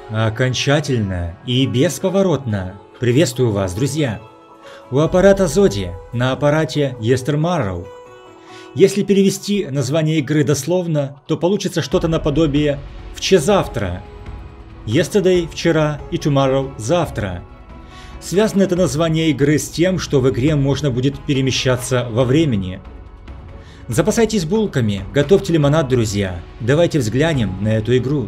Окончательно и бесповоротно приветствую вас, друзья! У аппарата Зоди на аппарате Yestermorrow. Если перевести название игры дословно, то получится что-то наподобие «вчезавтра». Yesterday – вчера и tomorrow – завтра. Связано это название игры с тем, что в игре можно будет перемещаться во времени. Запасайтесь булками, готовьте лимонад, друзья. Давайте взглянем на эту игру.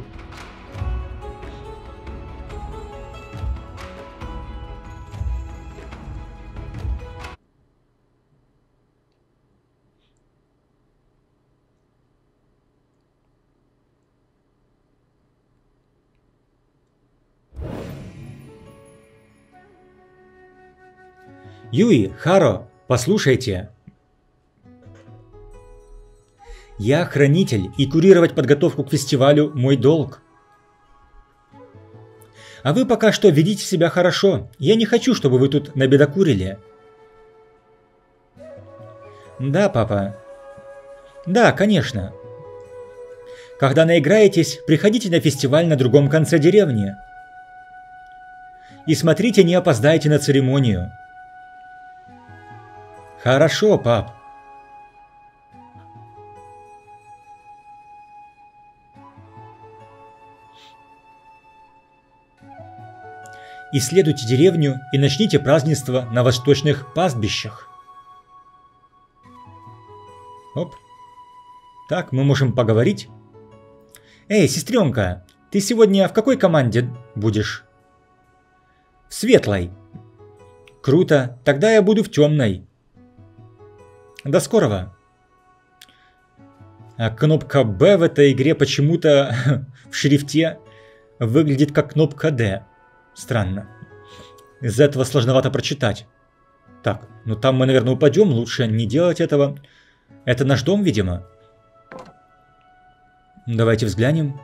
Юи, Харо, послушайте. Я хранитель, и курировать подготовку к фестивалю – мой долг. А вы пока что ведите себя хорошо. Я не хочу, чтобы вы тут набедокурили. Да, папа. Да, конечно. Когда наиграетесь, приходите на фестиваль на другом конце деревни. И смотрите, не опоздайте на церемонию. Хорошо, пап. Исследуйте деревню и начните празднество на восточных пастбищах. Оп. Так, мы можем поговорить. Эй, сестренка, ты сегодня в какой команде будешь? В светлой. Круто, тогда я буду в темной. До скорого. А кнопка B в этой игре почему-то в шрифте выглядит как кнопка D. Странно. Из-за этого сложновато прочитать. Так, ну там мы, наверное, упадем. Лучше не делать этого. Это наш дом, видимо. Давайте взглянем.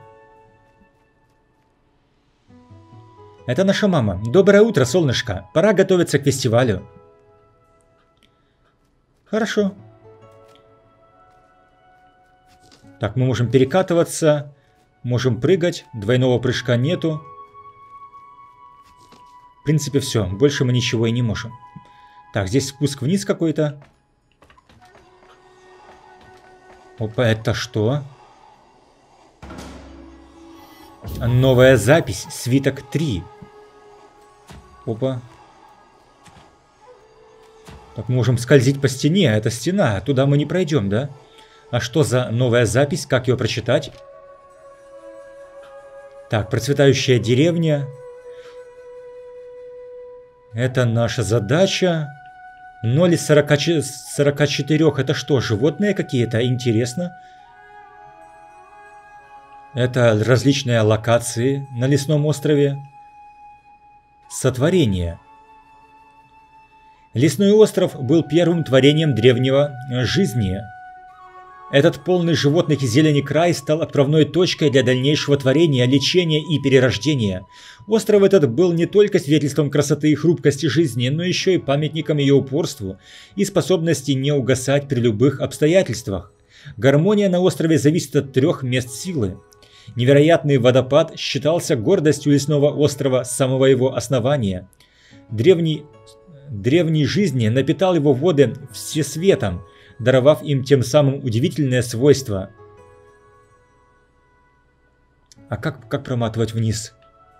Это наша мама. Доброе утро, солнышко. Пора готовиться к фестивалю. Хорошо. Так, мы можем перекатываться. Можем прыгать. Двойного прыжка нету. В принципе, все. Больше мы ничего и не можем. Так, здесь спуск вниз какой-то. Опа, это что? Новая запись. Свиток 3. Опа. Так, мы можем скользить по стене. Это стена. Туда мы не пройдем, да? А что за новая запись? Как ее прочитать? Так, процветающая деревня. Это наша задача. 0 из 44. Это что, животные какие-то? Интересно. Это различные локации на лесном острове. Сотворение. Лесной остров был первым творением древнего жизни. Этот полный животных и зелени край стал отправной точкой для дальнейшего творения, лечения и перерождения. Остров этот был не только свидетельством красоты и хрупкости жизни, но еще и памятником ее упорству и способности не угасать при любых обстоятельствах. Гармония на острове зависит от 3 мест силы. Невероятный водопад считался гордостью лесного острова с самого его основания. Древний жизни напитал его воды всесветом, даровав им тем самым удивительное свойство. А как проматывать вниз?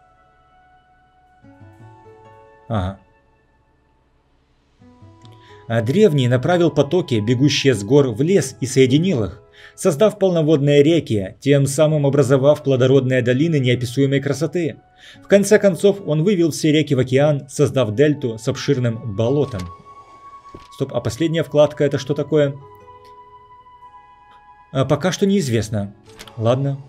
Ага. А древний направил потоки, бегущие с гор, в лес и соединил их, создав полноводные реки, тем самым образовав плодородные долины неописуемой красоты. В конце концов, он вывел все реки в океан, создав дельту с обширным болотом. Стоп, а последняя вкладка это что такое? Пока что неизвестно. Ладно.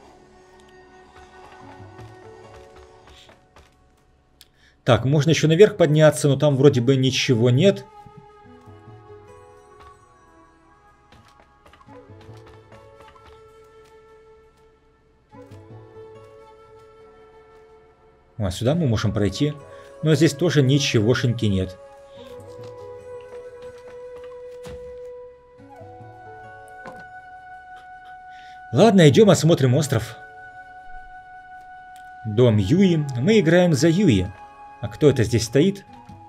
Так, можно еще наверх подняться, но там вроде бы ничего нет. А сюда мы можем пройти. Но здесь тоже ничегошеньки нет. Ладно, идем осмотрим остров. Дом Юи. Мы играем за Юи. А кто это здесь стоит?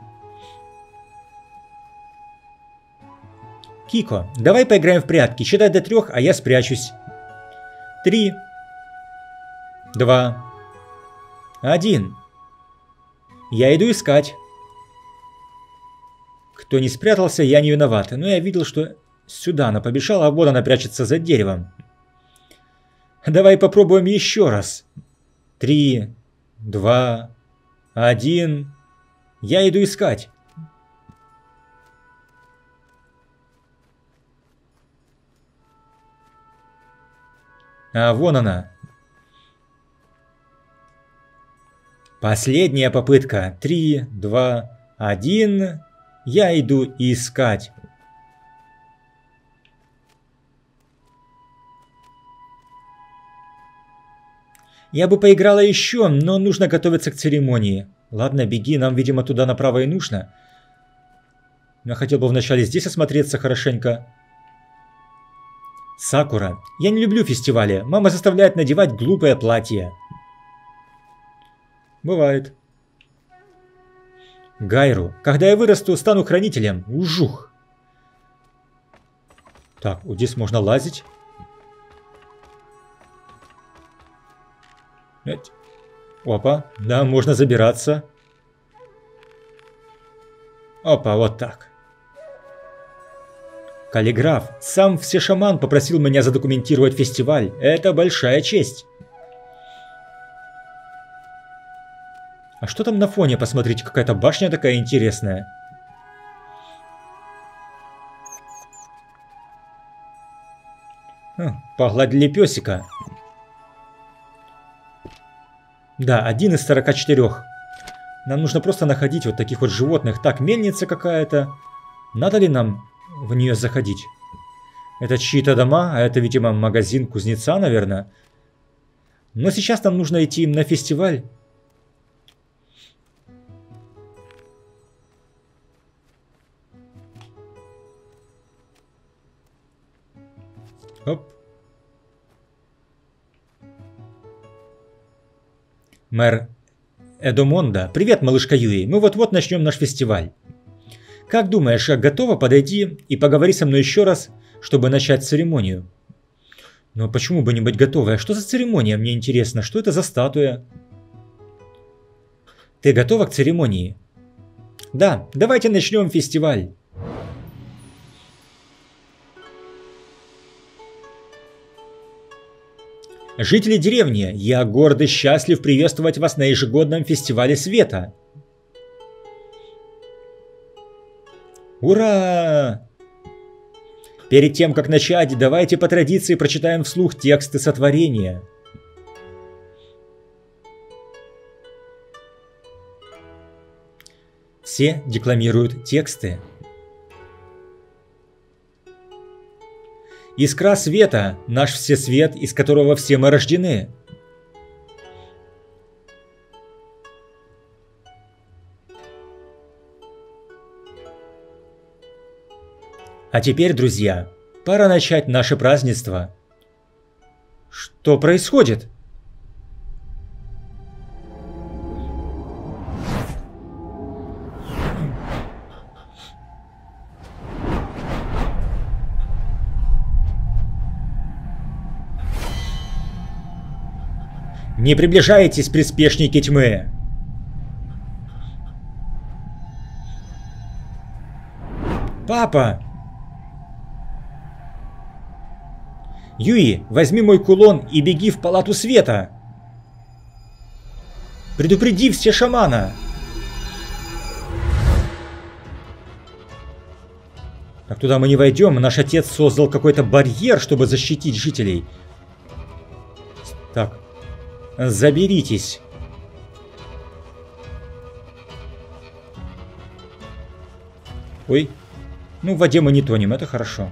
Кико, давай поиграем в прятки. Считай до 3, а я спрячусь. 3, 2, 1. Я иду искать. Кто не спрятался, я не виноват. Но я видел, что сюда она побежала, а вот она прячется за деревом. Давай попробуем еще раз. 3, 2, 1. Я иду искать. А вон она. Последняя попытка. 3, 2, 1. Я иду искать. Я бы поиграла еще, но нужно готовиться к церемонии. Ладно, беги, нам, видимо, туда направо и нужно. Я хотел бы вначале здесь осмотреться хорошенько. Сакура, я не люблю фестивали. Мама заставляет надевать глупое платье. Бывает. Гайру, когда я вырасту, стану хранителем. Ужух. Так, вот здесь можно лазить. Опа, да, можно забираться. Опа, вот так. Каллиграф, сам Всешаман попросил меня задокументировать фестиваль. Это большая честь. А что там на фоне? Посмотрите, какая-то башня такая интересная. Погладили песика. Да, 1 из 44. Нам нужно просто находить вот таких вот животных. Так, мельница какая-то. Надо ли нам в нее заходить? Это чьи-то дома, а это, видимо, магазин кузнеца, наверное. Но сейчас нам нужно идти на фестиваль. Оп. Мэр Эдомонда. Привет, малышка Юи. Мы вот-вот начнем наш фестиваль. Как думаешь, готова? Подойди и поговори со мной еще раз, чтобы начать церемонию. Но почему бы не быть готовой? А что за церемония? Мне интересно, что это за статуя? Ты готова к церемонии? Да, давайте начнем фестиваль. Жители деревни, я горд и счастлив приветствовать вас на ежегодном фестивале света. Ура! Перед тем, как начать, давайте по традиции прочитаем вслух тексты сотворения. Все декламируют тексты. Искра света, наш всесвет, из которого все мы рождены. А теперь, друзья, пора начать наше празднество. Что происходит? Не приближайтесь, приспешники тьмы! Папа! Юи, возьми мой кулон и беги в палату света! Предупреди Всешамана! Так туда мы не войдем, наш отец создал какой-то барьер, чтобы защитить жителей. Так. Заберитесь. Ой. Ну, в воде мы не тонем, это хорошо.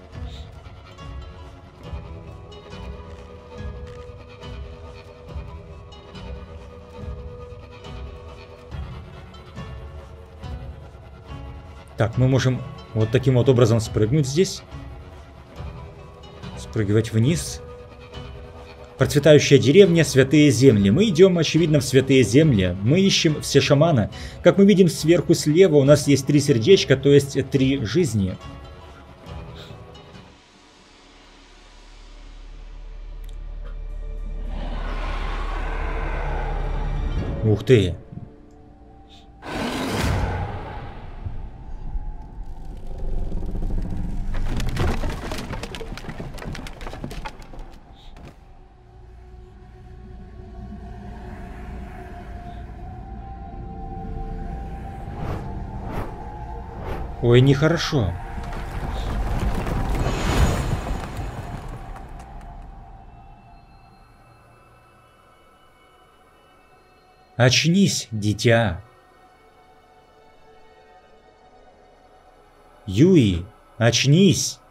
Так, мы можем вот таким вот образом спрыгнуть здесь. Спрыгивать вниз. Процветающая деревня, святые земли. Мы идем, очевидно, в святые земли. Мы ищем все шамана. Как мы видим сверху слева, у нас есть 3 сердечка, то есть 3 жизни. Ух ты! Ой, нехорошо. Очнись, дитя. Юи, очнись.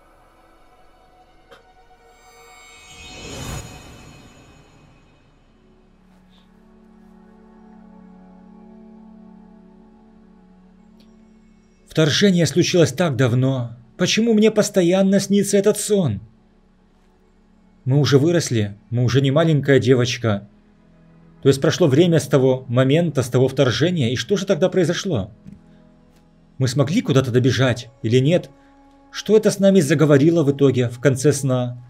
Вторжение случилось так давно. Почему мне постоянно снится этот сон? Мы уже выросли, мы уже не маленькая девочка. То есть прошло время с того момента, с того вторжения, и что же тогда произошло? Мы смогли куда-то добежать или нет? Что это с нами заговорило в итоге, в конце сна?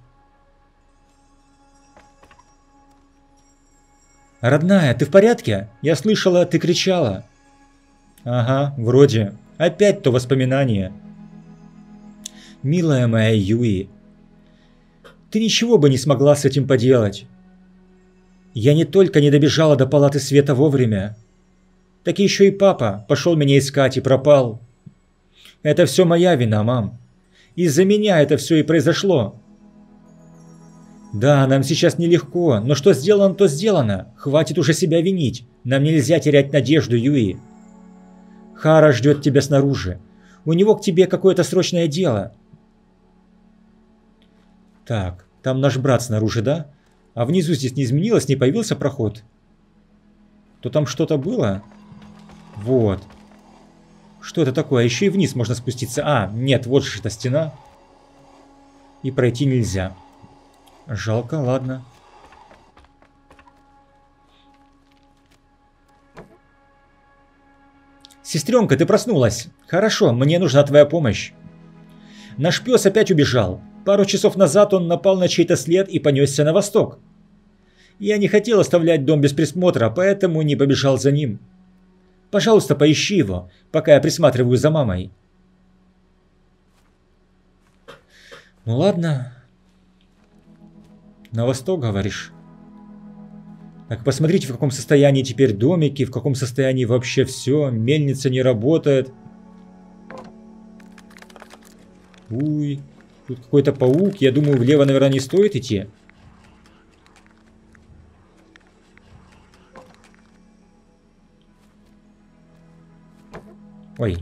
Родная, ты в порядке? Я слышала, ты кричала. Ага, вроде. Опять то воспоминание. Милая моя Юи, ты ничего бы не смогла с этим поделать. Я не только не добежала до палаты света вовремя, так еще и папа пошел меня искать и пропал. Это все моя вина, мам. Из-за меня это все и произошло. Да, нам сейчас нелегко, но что сделано, то сделано. Хватит уже себя винить. Нам нельзя терять надежду, Юи. Хара ждет тебя снаружи. У него к тебе какое-то срочное дело. Так, там наш брат снаружи, да? А внизу здесь не изменилось, не появился проход? То там что-то было? Вот. Что это такое? Еще и вниз можно спуститься. А, нет, вот же эта стена. И пройти нельзя. Жалко, ладно. Сестренка, ты проснулась. Хорошо, мне нужна твоя помощь. Наш пес опять убежал. Пару часов назад он напал на чей-то след и понесся на восток. Я не хотел оставлять дом без присмотра, поэтому не побежал за ним. Пожалуйста, поищи его, пока я присматриваю за мамой. Ну ладно. На восток, говоришь? Так, посмотрите, в каком состоянии теперь домики, в каком состоянии вообще все. Мельница не работает. Уй, тут какой-то паук. Я думаю, влево, наверное, не стоит идти. Ой.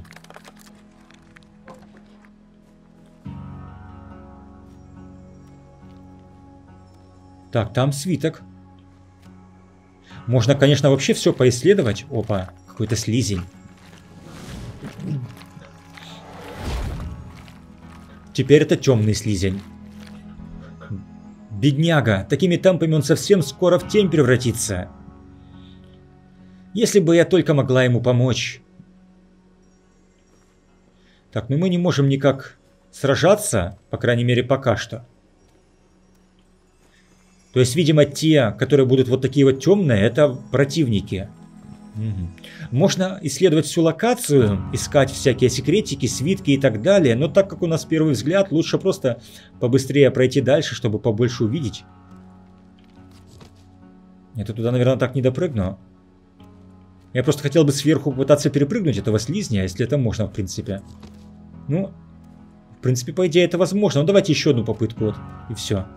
Так, там свиток. Можно, конечно, вообще все поисследовать. Опа, какой-то слизень. Теперь это темный слизень. Бедняга, такими темпами он совсем скоро в тень превратится. Если бы я только могла ему помочь. Так, ну мы не можем никак сражаться, по крайней мере пока что. То есть, видимо, те, которые будут вот такие вот темные, это противники. Угу. Можно исследовать всю локацию, искать всякие секретики, свитки и так далее. Но так как у нас первый взгляд, лучше просто побыстрее пройти дальше, чтобы побольше увидеть. Это туда, наверное, так не допрыгну. Я просто хотел бы сверху попытаться перепрыгнуть этого слизня, если это можно, в принципе. Ну, в принципе, по идее, это возможно. Ну, давайте еще одну попытку, вот, и все.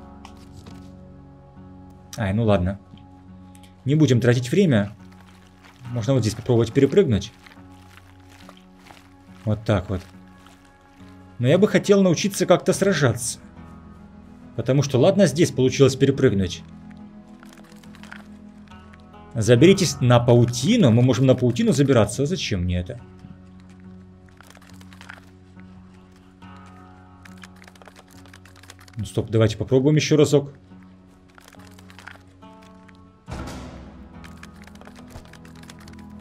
Ай, ну ладно. Не будем тратить время. Можно вот здесь попробовать перепрыгнуть. Вот так вот. Но я бы хотел научиться как-то сражаться. Потому что, ладно, здесь получилось перепрыгнуть. Заберитесь на паутину. Мы можем на паутину забираться. Зачем мне это? Ну, стоп, давайте попробуем еще разок.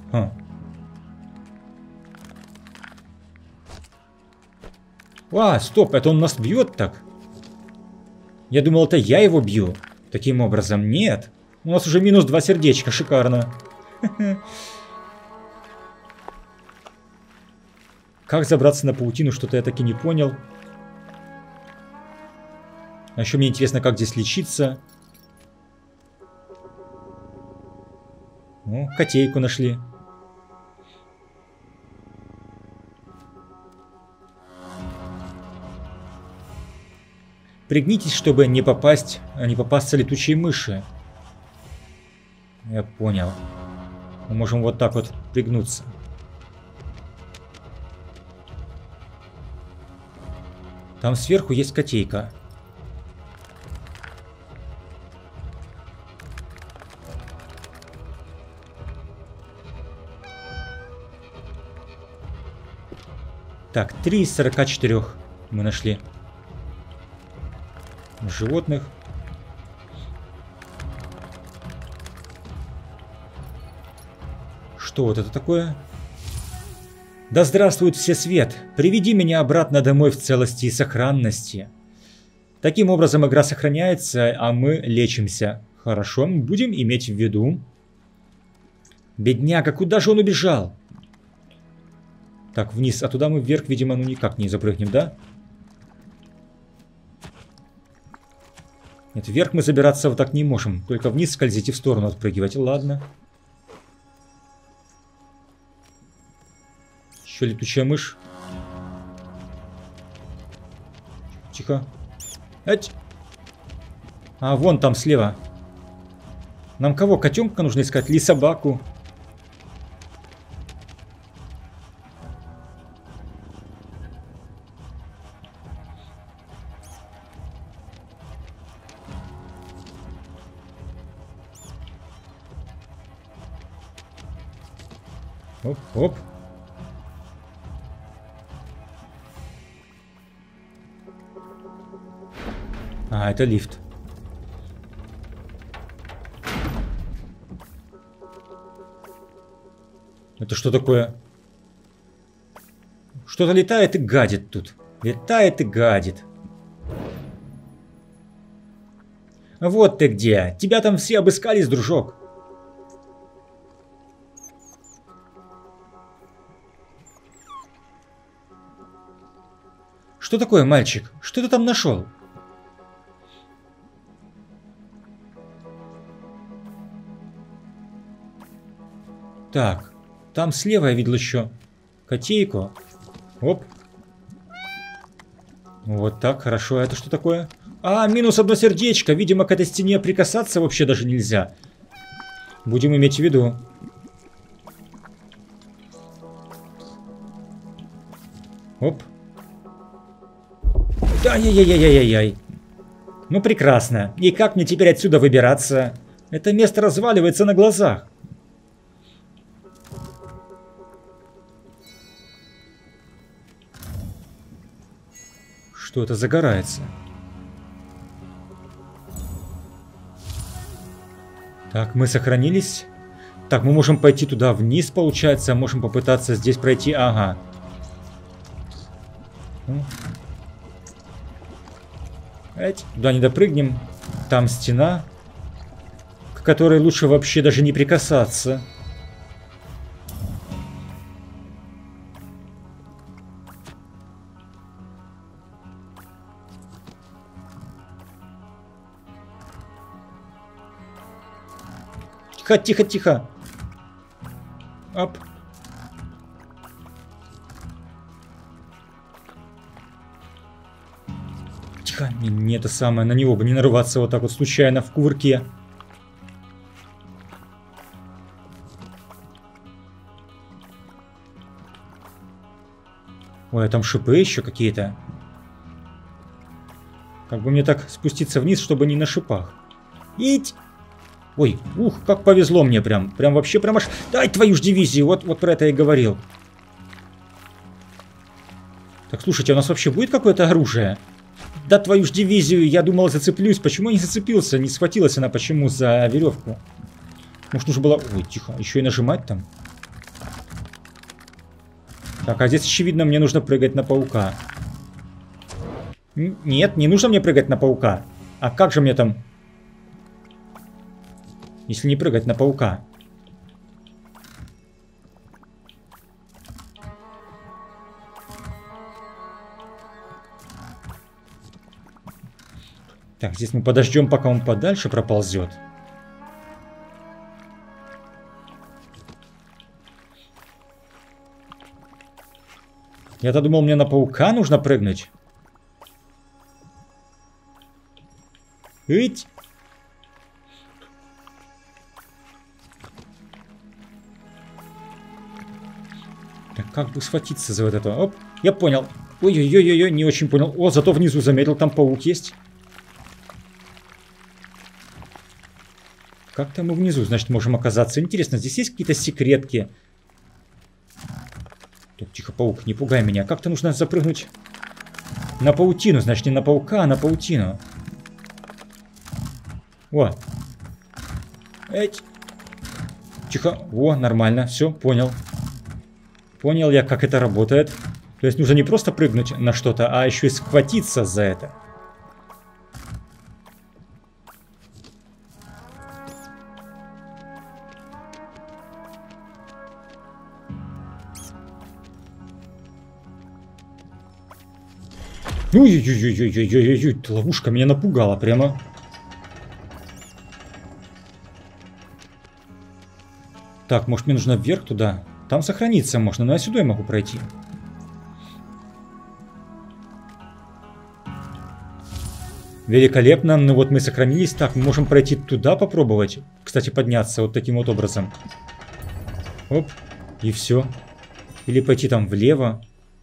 Стоп, это он нас бьет так? Я думал, это я его бью. Таким образом, нет. У нас уже минус 2 сердечка, шикарно. Как забраться на паутину, что-то я таки не понял. А еще мне интересно, как здесь лечиться. О, котейку нашли. Пригнитесь, чтобы не попасться летучей мыши. Я понял. Мы можем вот так вот пригнуться. Там сверху есть котейка. Так, 3 из 44 мы нашли. Животных. Что вот это такое? Да здравствует всесвет! Приведи меня обратно домой в целости и сохранности. Таким образом игра сохраняется, а мы лечимся. Хорошо, будем иметь в виду. Бедняга, куда же он убежал? Так, вниз, а туда мы вверх, видимо, ну никак не запрыгнем, да? Нет, вверх мы забираться вот так не можем. Только вниз скользить и в сторону отпрыгивать. Ладно. Еще летучая мышь. Тихо. Эть. А, вон там слева. Нам кого? Котенка нужно искать? Или собаку? Оп, оп. А, это лифт. Это что такое? Что-то летает и гадит тут. Летает и гадит. Вот ты где. Тебя там все обыскались, дружок. Что такое, мальчик? Что ты там нашел? Так, там слева я видел еще котейку. Оп. Вот так, хорошо. А это что такое? А, минус 1 сердечко. Видимо, к этой стене прикасаться вообще даже нельзя. Будем иметь в виду. Оп. Ай-яй-яй-яй-яй-яй. Ну, прекрасно. И как мне теперь отсюда выбираться? Это место разваливается на глазах. Что это загорается? Так, мы сохранились. Так, мы можем пойти туда вниз, получается. Можем попытаться здесь пройти. Ага. Туда не допрыгнем. Там стена, к которой лучше вообще даже не прикасаться. Тихо, тихо, тихо. Оп. Тихо. Не это самое, на него бы не нарываться вот так вот случайно в кувырке. Ой, а там шипы еще какие-то. Как бы мне так спуститься вниз, чтобы не на шипах. Ить! Ой, ух, как повезло мне прям. Прям вообще прям аж... Дай твою ж дивизию, вот про это я и говорил. Так, слушайте, у нас вообще будет какое-то оружие? Да твою ж дивизию, я думал зацеплюсь. Почему я не зацепился? Не схватилась она почему за веревку? Может нужно было... Ой, тихо, еще и нажимать там? Так, а здесь очевидно мне нужно прыгать на паука. Нет, не нужно мне прыгать на паука. А как же мне там... Если не прыгать на паука? Так, здесь мы подождем, пока он подальше проползет. Я-то думал, мне на паука нужно прыгнуть. Ить! Так, как бы схватиться за вот это? Оп, я понял. Ой-ой-ой-ой, не очень понял. О, зато внизу заметил, там паук есть. Как-то мы внизу, значит, можем оказаться. Интересно, здесь есть какие-то секретки? Так, тихо, паук, не пугай меня. Как-то нужно запрыгнуть на паутину. Значит, не на паука, а на паутину. О. Эть. Тихо. О, нормально. Все, понял. Понял я, как это работает. То есть нужно не просто прыгнуть на что-то, а еще и схватиться за это. Ой-ой-ой-ой-ой-ой-ой-ой, ловушка меня напугала прямо. Так, может мне нужно вверх туда? Там сохраниться можно, но я сюда могу пройти. Великолепно, ну вот мы сохранились. Так, мы можем пройти туда попробовать. Кстати, подняться вот таким вот образом. Оп, и все. Или пойти там влево.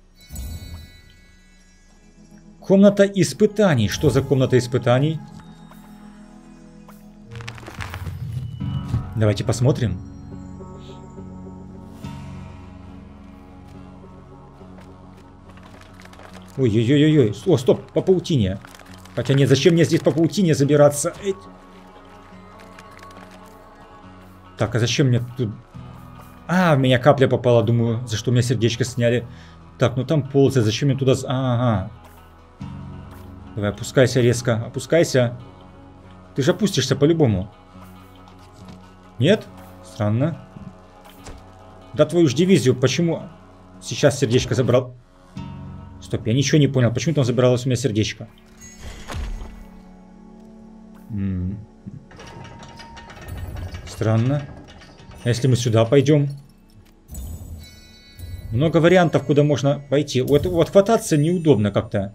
Комната испытаний. Что за комната испытаний? Давайте посмотрим. Ой-ой-ой-ой. О, стоп, по паутине. Хотя нет, зачем мне здесь по паутине забираться? Эть. Так, а зачем мне тут... А, в меня капля попала, думаю, за что у меня сердечко сняли. Так, ну там ползать, зачем мне туда... Ага. Давай, опускайся резко, опускайся. Ты же опустишься по-любому. Нет? Странно. Да твою ж дивизию, почему сейчас сердечко забрал? Стоп, я ничего не понял, почему там забиралось у меня сердечко? Странно. А если мы сюда пойдем? Много вариантов, куда можно пойти. Вот хвататься неудобно как-то.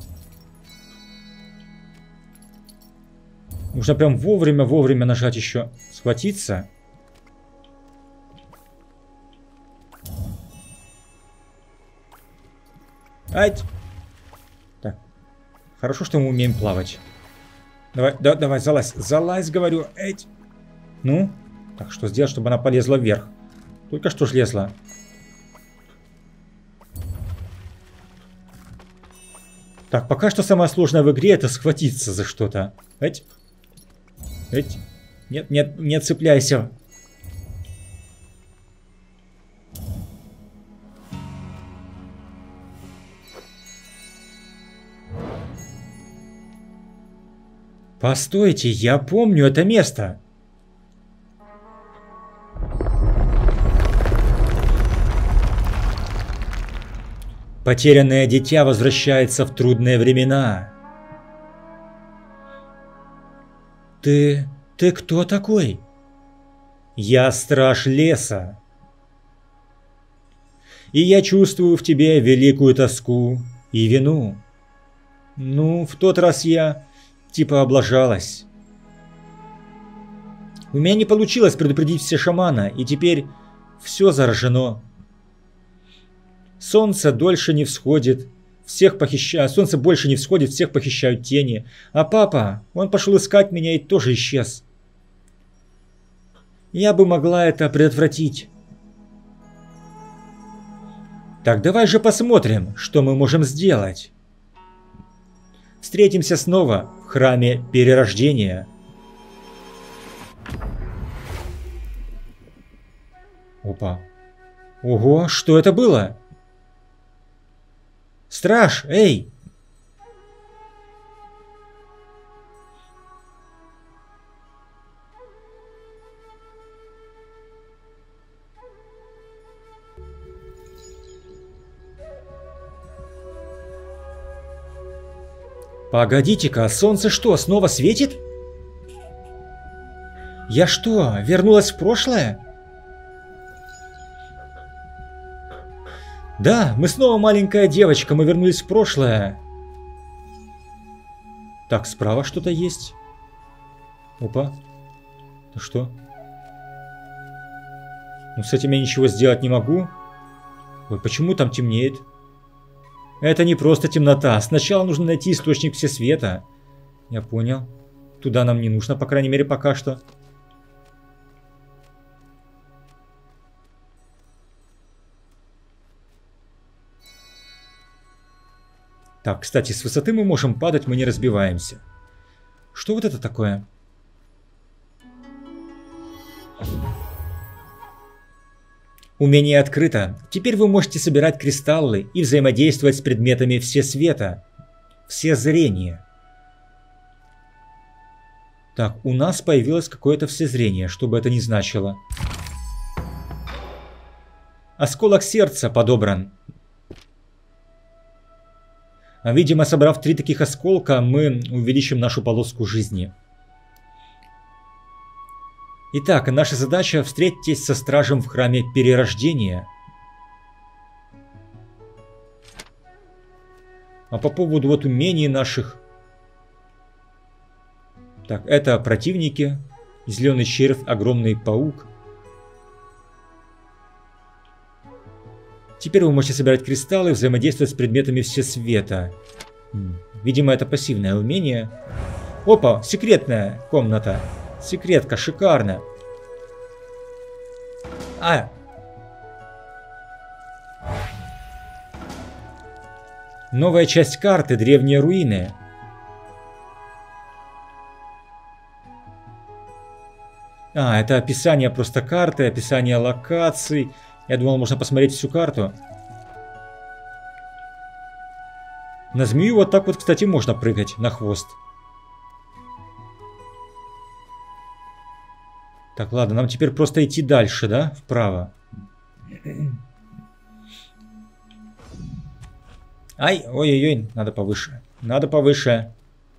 Нужно прям вовремя нажать еще. Схватиться. Ать! Так. Хорошо, что мы умеем плавать. Давай, давай, залазь. Залазь, говорю. Эть. Ну? Так, что сделать, чтобы она полезла вверх? Только что ж лезла. Так, пока что самое сложное в игре это схватиться за что-то. Эть. Эть. Нет, нет, не цепляйся. Постойте, я помню это место. Потерянное дитя возвращается в трудные времена. Ты кто такой? Я страж леса. И я чувствую в тебе великую тоску и вину. Ну, в тот раз я типа облажалась. У меня не получилось предупредить все шамана, и теперь все заражено. Солнце дольше не всходит, всех похищают. Солнце больше не всходит, всех похищают тени. А папа, он пошел искать меня и тоже исчез. Я бы могла это предотвратить. Так давай же посмотрим, что мы можем сделать. Встретимся снова в храме Перерождения. Опа. Ого, что это было? Страж, эй! Погодите-ка, солнце что, снова светит? Я что, вернулась в прошлое? Да, мы снова маленькая девочка, мы вернулись в прошлое. Так, справа что-то есть. Опа. Ну что? Ну, с этим я ничего сделать не могу. Ой, почему там темнеет? Это не просто темнота. Сначала нужно найти источник всесвета. Я понял. Туда нам не нужно, по крайней мере, пока что. Так, кстати, с высоты мы можем падать, мы не разбиваемся. Что вот это такое? Умение открыто. Теперь вы можете собирать кристаллы и взаимодействовать с предметами всесвета. Всезрение. Так, у нас появилось какое-то всезрение, что бы это ни значило. Осколок сердца подобран. Видимо, собрав 3 таких осколка, мы увеличим нашу полоску жизни. Итак, наша задача — встретитесь со стражем в храме перерождения. А по поводу вот умений наших... Так, это противники. Зеленый червь, огромный паук. Теперь вы можете собирать кристаллы и взаимодействовать с предметами всесвета. Видимо, это пассивное умение. Опа, секретная комната. Секретка, шикарно. Новая часть карты, древние руины. Это описание просто карты, описание локаций. Я думал, можно посмотреть всю карту. На змею вот так вот, кстати, можно прыгать на хвост. Так, ладно, нам теперь просто идти дальше, да? Вправо. Ай, ой-ой-ой, надо повыше. Надо повыше.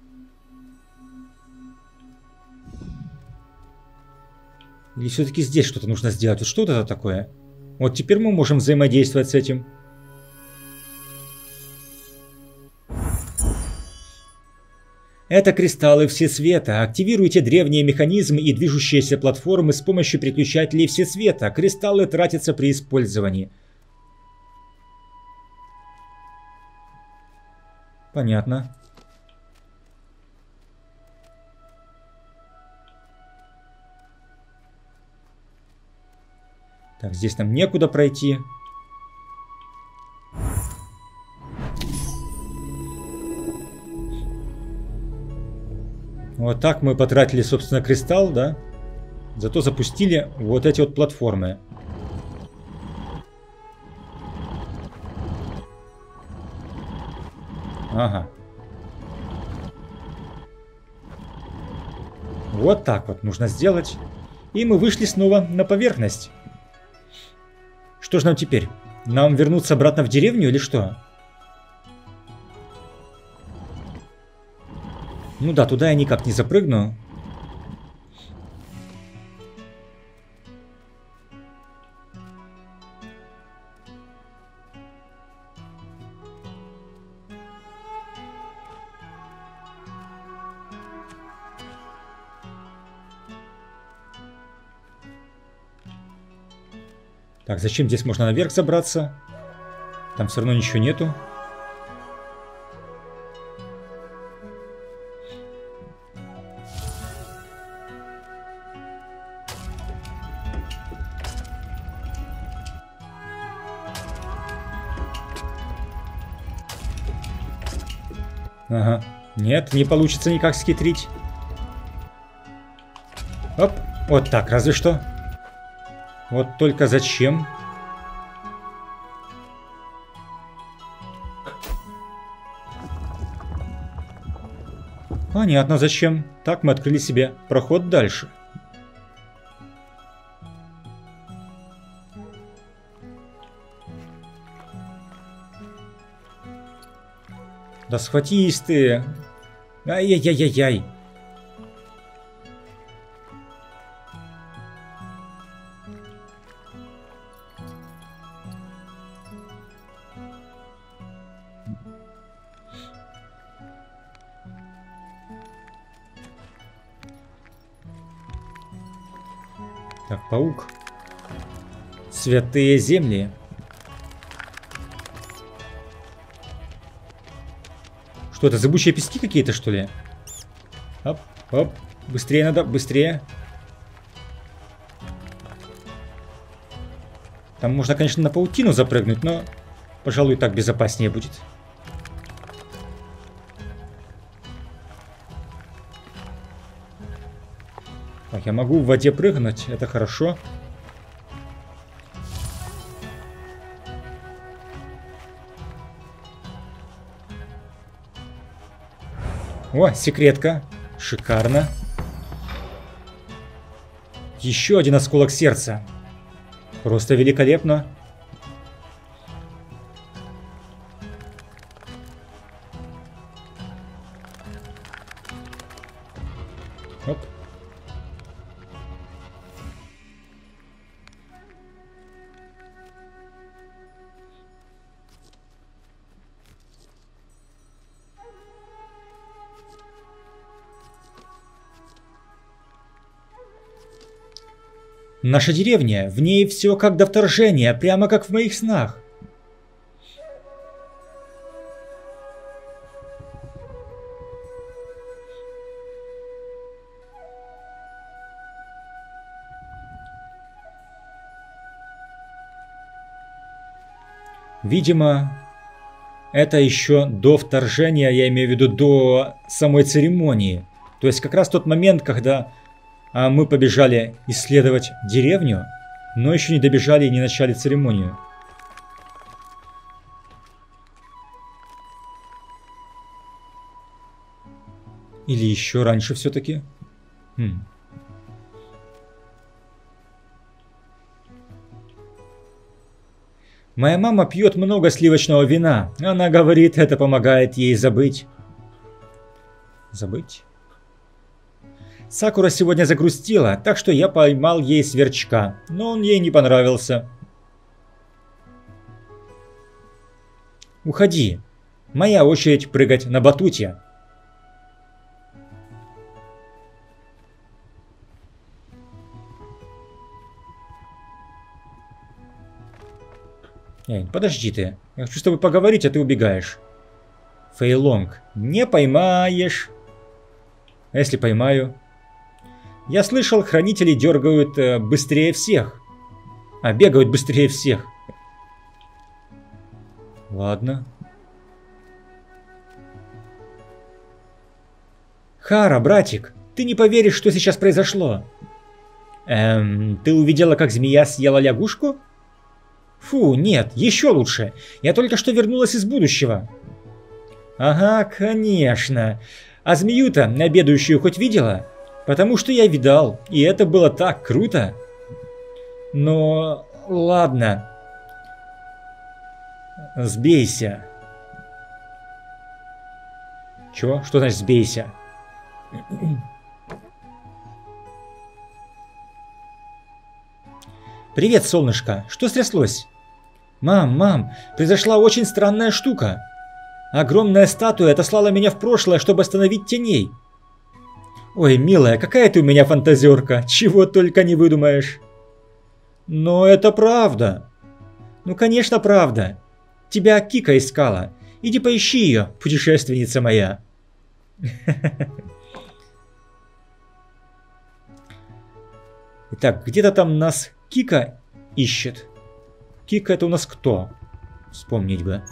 Или все-таки здесь что-то нужно сделать? Вот что это такое? Вот теперь мы можем взаимодействовать с этим. Это кристаллы всесвета. Активируйте древние механизмы и движущиеся платформы с помощью переключателей всесвета. Кристаллы тратятся при использовании. Понятно. Так, здесь нам некуда пройти. Вот так мы потратили, собственно, кристалл, да? Зато запустили вот эти вот платформы. Ага. Вот так вот нужно сделать. И мы вышли снова на поверхность. Что же нам теперь? Нам вернуться обратно в деревню или что? Ну да, туда я никак не запрыгну. Так, зачем здесь можно наверх забраться? Там все равно ничего нету. Ага. Нет, не получится никак схитрить. Оп. Вот так, разве что. Вот только зачем? Понятно, зачем. Так мы открыли себе проход дальше. Да схватись ты. Ай-яй-яй-яй-яй. Так, паук. Святые земли. Что это, зыбучие пески какие-то, что ли? Оп, оп. Быстрее надо, быстрее. Там можно, конечно, на паутину запрыгнуть, но, пожалуй, так безопаснее будет. Так, я могу в воде прыгнуть, это хорошо. О, секретка. Шикарно. Еще один осколок сердца. Просто великолепно. Оп. Наша деревня, в ней все как до вторжения, прямо как в моих снах. Видимо, это еще до вторжения, я имею в виду до самой церемонии. То есть как раз тот момент, когда мы побежали исследовать деревню, но еще не добежали и не начали церемонию. Или еще раньше все-таки? Моя мама пьет много сливочного вина. Она говорит, это помогает ей забыть. Забыть? Сакура сегодня загрустила, так что я поймал ей сверчка, но он ей не понравился. Уходи. Моя очередь прыгать на батуте. Эй, подожди ты. Я хочу с тобой поговорить, а ты убегаешь. Фейлонг. Не поймаешь. А если поймаю? Я слышал, хранители дергают быстрее всех. А бегают быстрее всех. Ладно. Хара, братик, ты не поверишь, что сейчас произошло. Ты увидела, как змея съела лягушку? Фу, нет, еще лучше. Я только что вернулась из будущего. Ага, конечно. А змею-то, обедающую, хоть видела? Потому что я видал, и это было так круто. Но ладно. Сбейся. Чего? Что значит сбейся? Привет, солнышко. Что стряслось? Мам, произошла очень странная штука. Огромная статуя отослала меня в прошлое, чтобы остановить теней. Ой, милая, какая ты у меня фантазерка. Чего только не выдумаешь. Но это правда. Ну, конечно, правда. Тебя Кика искала. Иди поищи ее, путешественница моя. Итак, где-то там нас Кика ищет. Кика это у нас кто? Вспомнить бы.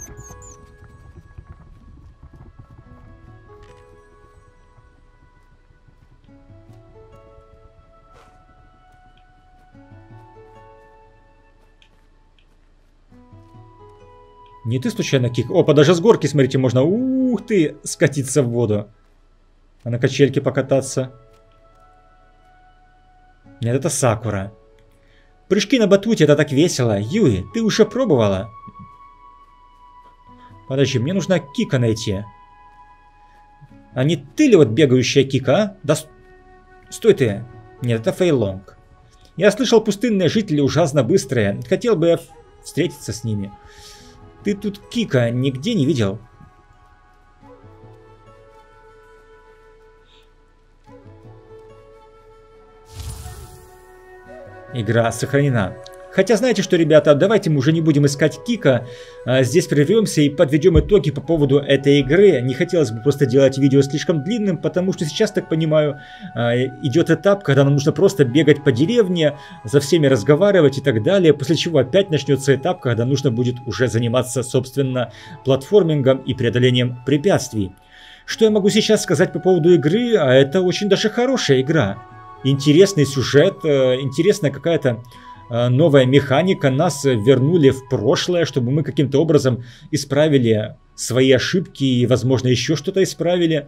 Не ты случайно Кика? Опа, даже с горки, смотрите, можно, ух ты, скатиться в воду. А на качельке покататься? Нет, это Сакура. Прыжки на батуте, это так весело. Юи, ты уже пробовала? Подожди, мне нужно Кика найти. А не ты ли вот бегающая Кика, а? Да стой ты. Нет, это Фейлонг. Я слышал, пустынные жители ужасно быстрые. Хотел бы я встретиться с ними. Ты тут Кика нигде не видел? Игра сохранена. Хотя знаете что, ребята, давайте мы уже не будем искать Кика. Здесь прервемся и подведем итоги по поводу этой игры. Не хотелось бы просто делать видео слишком длинным, потому что сейчас, так понимаю, идет этап, когда нам нужно просто бегать по деревне, за всеми разговаривать и так далее. После чего опять начнется этап, когда нужно будет уже заниматься, собственно, платформингом и преодолением препятствий. Что я могу сейчас сказать по поводу игры? А это очень даже хорошая игра. Интересный сюжет, интересная какая-то новая механика. Нас вернули в прошлое, чтобы мы каким-то образом исправили свои ошибки и, возможно, еще что-то исправили.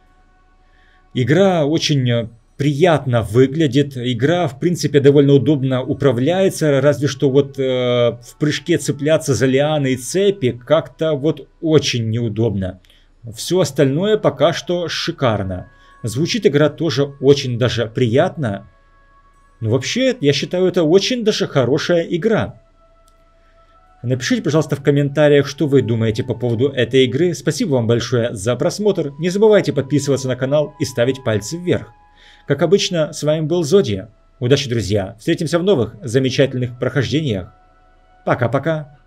Игра очень приятно выглядит. Игра, в принципе, довольно удобно управляется. Разве что вот в прыжке цепляться за лианы и цепи как-то вот очень неудобно. Все остальное пока что шикарно. Звучит игра тоже очень даже приятно. Ну, вообще, я считаю, это очень даже хорошая игра. Напишите, пожалуйста, в комментариях, что вы думаете по поводу этой игры. Спасибо вам большое за просмотр. Не забывайте подписываться на канал и ставить пальцы вверх. Как обычно, с вами был Зодия. Удачи, друзья. Встретимся в новых замечательных прохождениях. Пока-пока.